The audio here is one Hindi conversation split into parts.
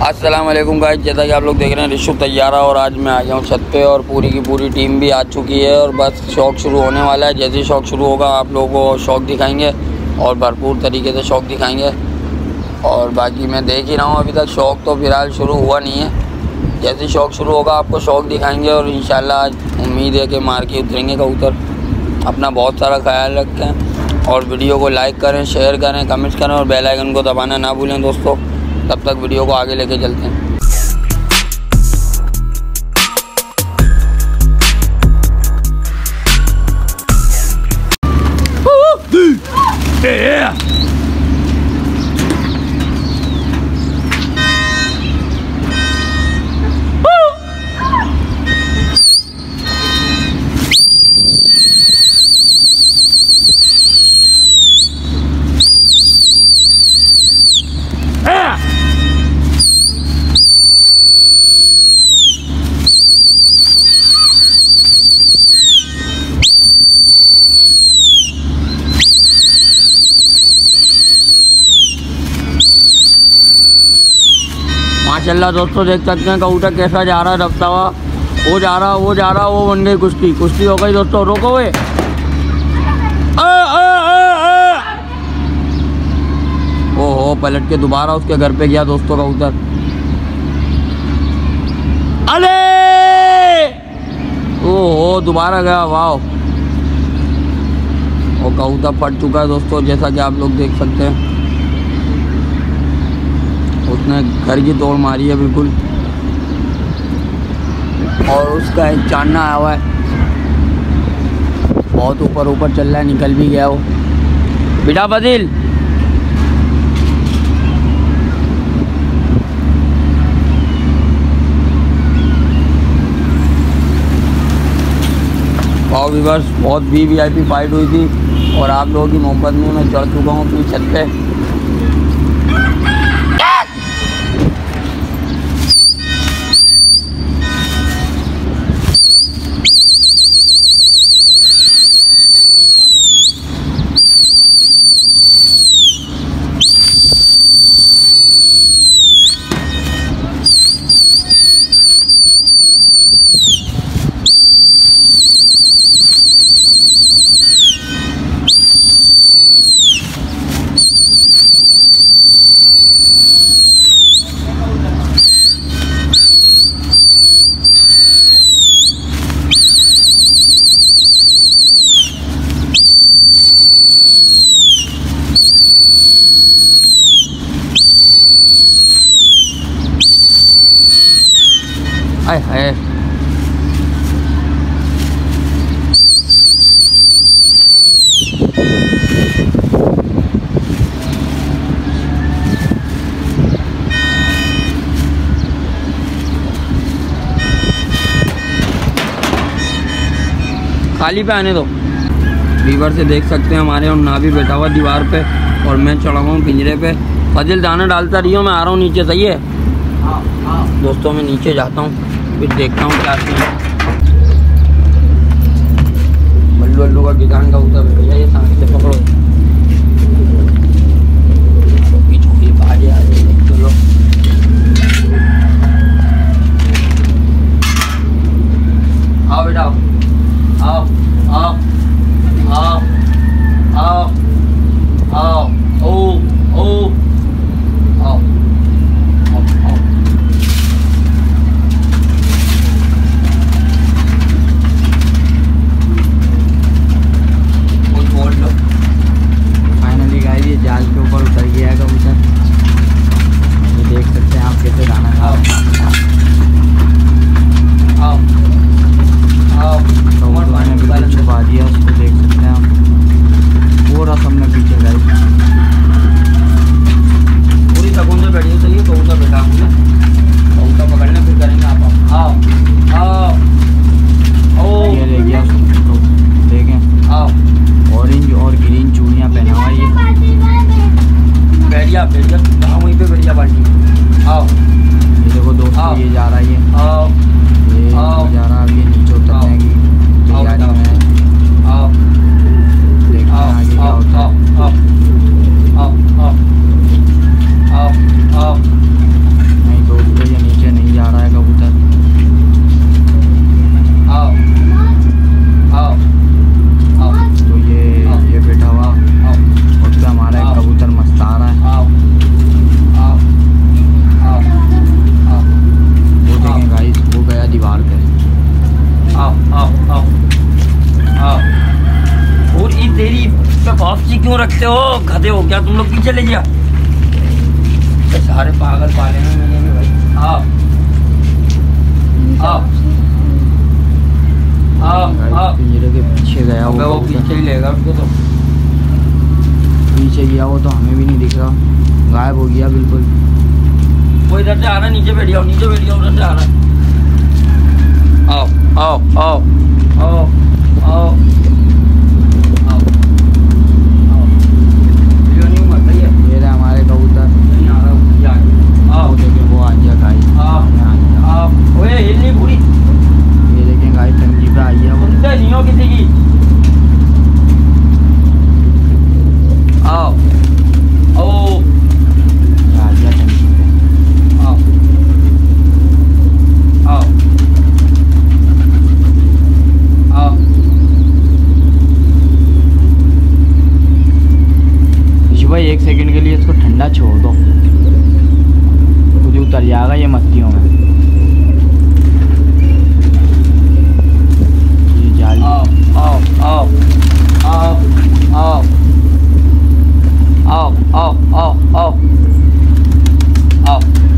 अस्सलाम वालेकुम गाइस, जैसा कि आप लोग देख रहे हैं रिशु तैयारा और आज मैं आ गया हूँ छत पे और पूरी की पूरी टीम भी आ चुकी है और बस शौक शुरू होने वाला है। जैसे ही शौक शुरू होगा आप लोगों को शौक दिखाएंगे और भरपूर तरीके से शौक दिखाएंगे। और बाकी मैं देख ही रहा हूँ, अभी तक शौक तो फिलहाल शुरू हुआ नहीं है। जैसे ही शौक शुरू होगा आपको शौक दिखाएंगे और इंशाल्लाह आज उम्मीद है कि मार के उतरेंगे कबूतर। अपना बहुत सारा ख्याल रखें और वीडियो को लाइक करें, शेयर करें, कमेंट करें और बेल आइकन को दबाना ना भूलें दोस्तों। तब तक वीडियो को आगे लेके चलते हैं। माशाल्लाह दोस्तों देख सकते हैं कबूतर कैसा जा रहा है, रफ्ता हुआ वो जा रहा वो बन गई कुश्ती हो गई दोस्तों। रोको वे ओहो, पलट के दोबारा उसके घर पे गया दोस्तों कबूतर। अरे ओहो, दोबारा गया, वाह। वो कबूतर फट चुका है दोस्तों, जैसा कि आप लोग देख सकते हैं। उसने घर की तोड़ मारी है बिल्कुल और उसका एक चांदना आया हुआ है, बहुत ऊपर चल रहा है, निकल भी गया वो। बेटा बदिल और व्यूअर्स, बहुत वीवीआईपी फाइट हुई थी और आप लोगों की मोहब्बत में मैं चढ़ चुका हूँ अपनी छत पे। हाय हाय, खाली पे आने दो। वीवर से देख सकते हैं हमारे और ना भी बैठा हुआ दीवार पे और मैं चढ़ा हुआ हूँ पिंजरे पे। फजिल दाना डालता रही हूँ, मैं आ रहा हूँ नीचे, सही है दोस्तों। मैं नीचे जाता हूँ फिर देखता हूँ क्या सीन है। बल्लू का किसान का उतर भैया, ये सामने से पकड़ो, पीछे आगे चलो। आओ बेटा आओ आओ आओ आओ आओ ओ ओ आओ। जाल के ऊपर उतर गया है कबूतर, ये देख सकते हैं आप कैसे दाना खा। कबूतर ने बिल्कुल छुपा दिया उसको, देख सकते हैं आप पूरा सबने पीछे गए। पूरी सकून से बैठिए, सही है कबूतर बैठा मुझे, कबूतर पकड़ने फिर करेंगे आप। आओ आओ ओ, ये ले गया उसको, देखें आओ। ऑरेंज और ग्रीन चूड़ियाँ पहना हुआ ये बैरिया कहाँ, वहीं पे बैरिया बाल्टी। आओ ये देखो दोस्तों, ये जा रहा है, ये आओ ये जा रहा है, अब ये नीचे उतरने की तैयारी में है। आओ देखते हैं आगे क्या होता है। आओ आओ आओ आओ आओ, नहीं तो क्या तुम लोग पीछे ले गया? सारे पागल पाले में मिलेंगे भाई। आओ आओ आओ आओ। पिंजरे के पीछे गया वो पीछे ही लेगा उसको, तो पीछे गया वो, तो हमें भी नहीं दिख रहा, गायब हो गया बिल्कुल। वो इधर से आ रहा है, नीचे बैठ जाओ, नीचे बैठ जाओ, उधर से आ रहा है। आओ आओ आओ आओ आओ आओ आओ। ये नहीं मत ये रहे हमारे कबूतर। नहीं आ रहा हूँ, आओ देखें वो आ गया गाइस। आओ आओ। ओए हिलनी पूरी। ये देखें गाइस टंकी पे आई है वो। सुनते नहीं हो किसी की। आओ ओ आ गया टंकी पे। आओ आओ आओ। भाई 1 सेकंड के लिए इसको ठंडा छोड़ दो, खुद ही उतर जाएगा ये मत्तियों में। ये जाली। आओ आओ आओ आओ आओ आओ आओ आओ आओ आओ।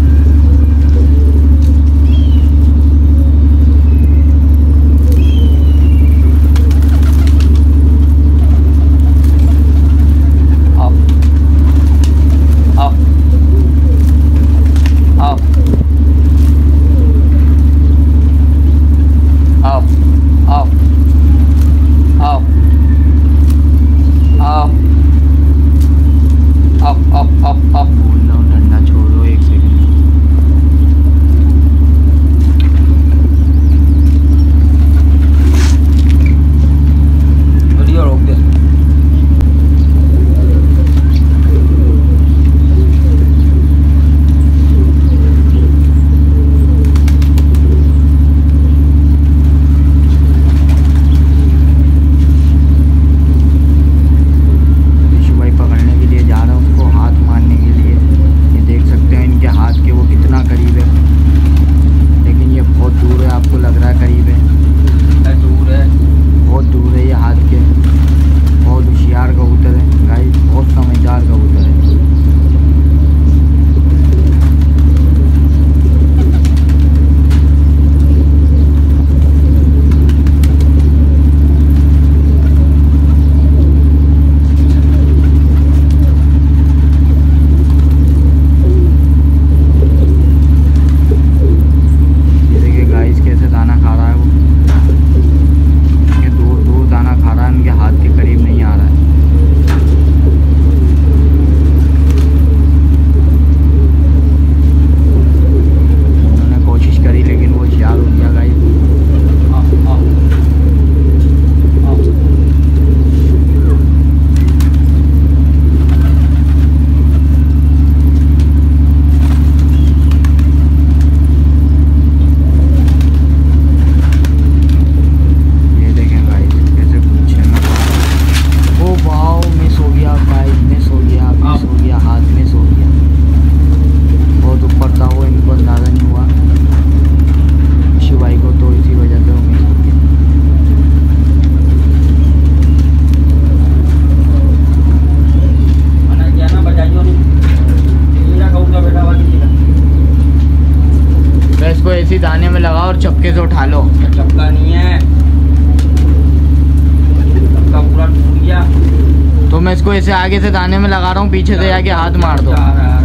इसी दाने में लगाओ और चपके से उठा लो। चपका नहीं है, चपका पूरा टूट गया। तो मैं इसको ऐसे आगे से दाने में लगा रहा हूँ, पीछे से जाके हाथ मार दो।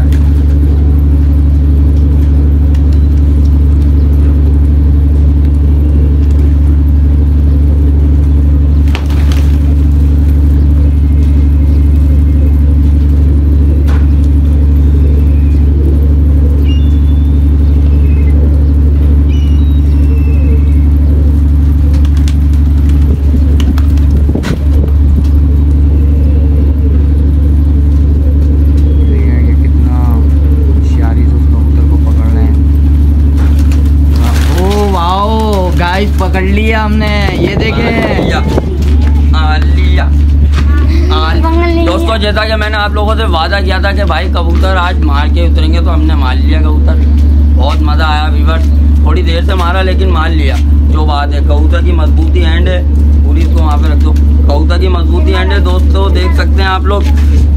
पकड़ लिया हमने, ये देखें। लिया। दोस्तों जैसा कि मैंने आप लोगों से वादा किया था कि भाई कबूतर आज मार के उतरेंगे, तो हमने मार लिया कबूतर। बहुत मज़ा आया व्यूअर्स, थोड़ी देर से मारा लेकिन मार लिया। जो बात है कबूतर की मजबूती एंड है पूरी, इसको वहाँ पे रख दो। कबूतर की मजबूती एंड है दोस्तों, देख सकते हैं आप लोग।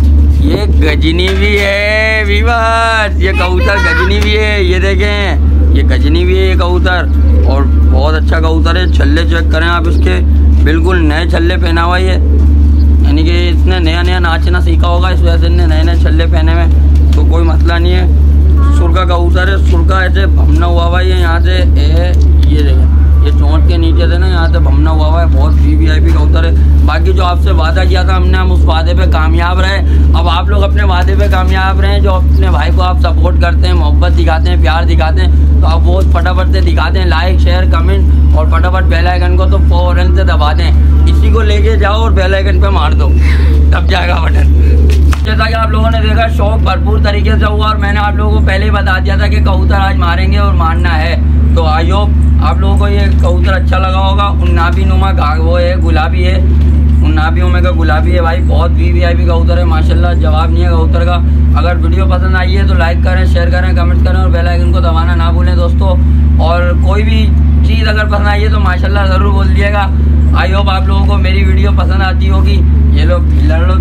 ये गजनी भी है वीवर, ये कबूतर गजनी भी है। ये देखें ये गजनी भी है ये कबूतर, और बहुत अच्छा कबूतर है। छल्ले चेक करें आप इसके, बिल्कुल नए छल्ले पहना हुआ ये, यानी कि इसने नया नाचना सीखा होगा, इस वजह से इसने नए छल्ले पहने में, तो कोई मसला नहीं है। सुरका कबूतर है, सुरका ऐसे भमना हुआ हुआ है यहाँ से, ये देखें ये चोंच के नीचे से ना यहाँ से भमना हुआ हुआ है। बहुत VIP कबूतर है। बाकी जो आपसे वादा किया था हमने, हम उस वादे पे कामयाब रहे। अब आप लोग अपने वादे पे कामयाब रहे। जो अपने भाई को आप सपोर्ट करते हैं, मोहब्बत दिखाते हैं, प्यार दिखाते हैं, तो आप वो फटाफट से दिखाते हैं, लाइक शेयर कमेंट, और फटाफट बेल आइकन को तो फौरन से दबा दें। इसी को लेके जाओ और बेल आइकन पे मार दो, तब जाएगा बटन। जैसा कि आप लोगों ने देखा, शौक भरपूर तरीके से हुआ, और मैंने आप लोगों को पहले ही बता दिया था कि कबूतर आज मारेंगे और मारना है। तो आई होप आप लोगों को ये कबूतर अच्छा लगा होगा। उन्नाबी नुमा वो है, गुलाबी है, उन्नाबियों में का गुलाबी है भाई। बहुत VIP कबूतर है माशाल्लाह, जवाब नहीं है कबूतर का। अगर वीडियो पसंद आई है तो लाइक करें, शेयर करें, कमेंट करें, और बेल आइकन को दबाना ना भूलें दोस्तों। और कोई भी चीज़ अगर पसंद आई है तो माशाल्लाह ज़रूर बोल दिएगा। आई होप आप लोगों को मेरी वीडियो पसंद आती होगी। ये लोग लड़ो,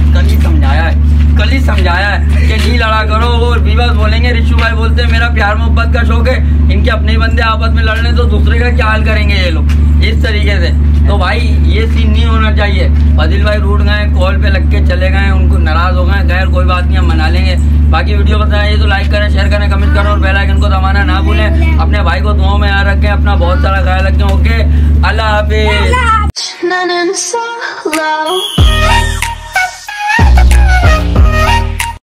कल ही समझाया है कि नहीं लड़ा करो। वो विवाद बोलेंगे, रिशु भाई बोलते हैं मेरा प्यार मोहब्बत का शौक है, इनके अपने ही बंदे आपस में लड़ने तो दूसरे का क्या हाल करेंगे ये लोग, इस तरीके से। तो भाई ये सीन नहीं होना चाहिए। फदिल भाई रूठ गए, कॉल पे लग के चले गए, उनको नाराज हो गए। खैर कोई बात नहीं, हम मना लेंगे। बाकी वीडियो पसंद आई तो लाइक करें, शेयर करें, कमेंट करें, और बेल आइकन को दबाना ना भूलें। अपने भाई को दुआओं में याद रखें, अपना बहुत सारा ख्याल रखें। ओके, अल्लाह हाफिज।